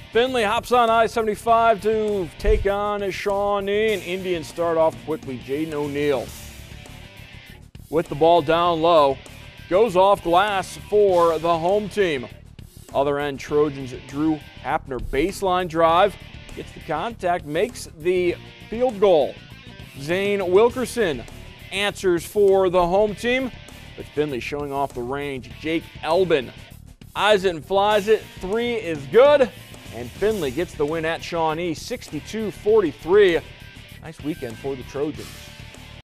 Findlay hops on I-75 to take on Shawnee, and Indians start off quickly. Jaden O'Neal with the ball down low, goes off glass for the home team. Other end, Trojans Drew Hapner baseline drive, gets the contact, makes the field goal. Zane Wilkerson answers for the home team, with Findlay showing off the range. Jake Elbin eyes it and flies it. 3 is good, and Findlay gets the win at Shawnee, 62-43. Nice weekend for the Trojans.